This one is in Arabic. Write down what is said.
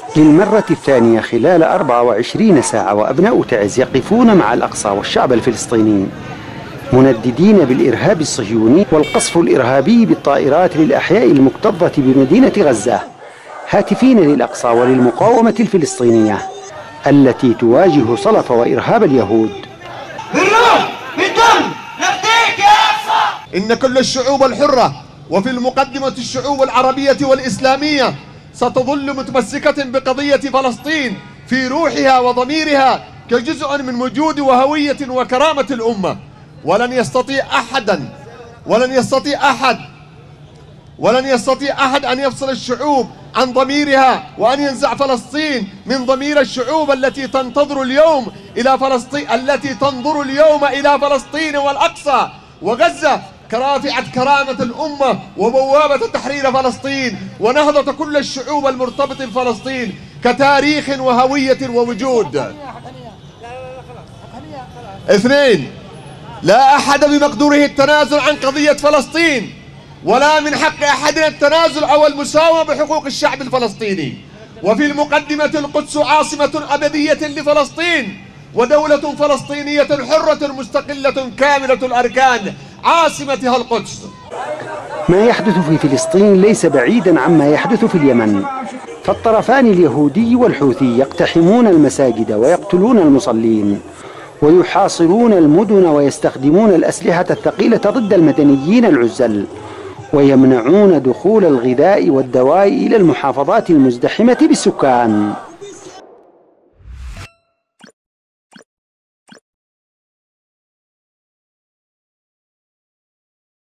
للمرة الثانية خلال 24 ساعة وأبناء تعز يقفون مع الأقصى والشعب الفلسطيني منددين بالإرهاب الصهيوني والقصف الإرهابي بالطائرات للأحياء المكتظة بمدينة غزة، هاتفين للأقصى وللمقاومة الفلسطينية التي تواجه صلف وإرهاب اليهود. بالروح بالدم نفديك يا أقصى. إن كل الشعوب الحرة وفي المقدمة الشعوب العربية والإسلامية ستظل متمسكة بقضية فلسطين في روحها وضميرها كجزء من وجود وهوية وكرامة الأمة. ولن يستطيع أحد أن يفصل الشعوب عن ضميرها وأن ينزع فلسطين من ضمير الشعوب التي تنظر اليوم إلى فلسطين والأقصى وغزة كرافعة كرامة الأمة وبوابة تحرير فلسطين ونهضة كل الشعوب المرتبطة بفلسطين كتاريخ وهوية ووجود. 2. لا أحد بمقدوره التنازل عن قضية فلسطين، ولا من حق أحدنا التنازل أو المساومة بحقوق الشعب الفلسطيني. وفي المقدمة القدس عاصمة أبدية لفلسطين ودولة فلسطينية حرة مستقلة كاملة الأركان عاصمتها القدس. ما يحدث في فلسطين ليس بعيدا عما يحدث في اليمن، فالطرفان اليهودي والحوثي يقتحمون المساجد ويقتلون المصلين ويحاصرون المدن ويستخدمون الأسلحة الثقيلة ضد المدنيين العزل ويمنعون دخول الغذاء والدواء إلى المحافظات المزدحمة بالسكان.